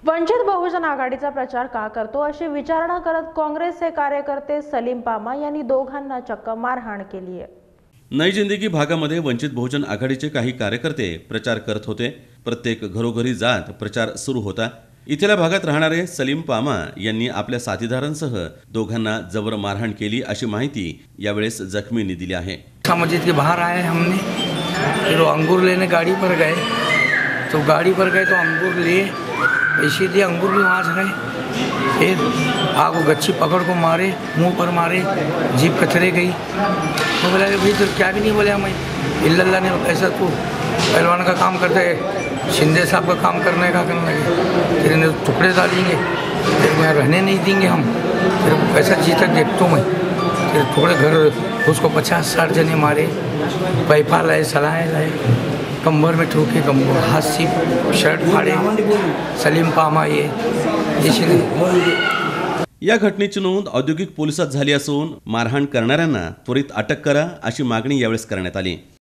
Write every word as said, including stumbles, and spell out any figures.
वंचित बहुजन आघाडीचा प्रचार का करतो अशी विचारणा करत काँग्रेसचे कार्यकर्ते सलीम पामा यांनी दोघांना चक्क मारहाण केली आहे। नई जिंदगी भागामध्ये वंचित बहुजन आघाडीचे काही कार्यकर्ते प्रचार करत होते। प्रत्येक घरोघरी जात प्रचार सुरू होता। इथल्या भागात राहणारे सलीम पामा यांनी आपल्या साथीदारांसह दोघांना जबर मारहाण केली अशी माहिती यावेळेस जखमींनी दिली आहे। मस्जिद के बाहर आए हमने, फिर वो अंगूर लेने गाड़ी पर गए, तो गाड़ी पर गए तो अंगूर लिए, पैसे दिए, अंगूर भी वहाँ से गए। फिर आग गच्छी पकड़ को मारे, मुंह पर मारे, जीप कचरे गई। तो बोला भाई तो क्या भी नहीं बोले हमें, इल्लल्लाह ने ऐसा तू पहलवान का काम करते है, शिंदे साहब का काम करने का करने लगे, फिर इन्हें टुकड़े डालेंगे, फिर मैं रहने नहीं देंगे हम, फिर ऐसा जीता देखता मैं, फिर थोड़े घर उसको पचास साठ जने मारे, पैपा लाए, सलाहें लाए, कमर में ठोके, कमर हाथ से शर्ट फाड़े। सलीम पामा ये या घटनेची नोंद औद्योगिक पोलिसात झाली असून मारहाण करणाऱ्यांना त्वरित अटक करा अशी मागणी यावेळेस करण्यात आली।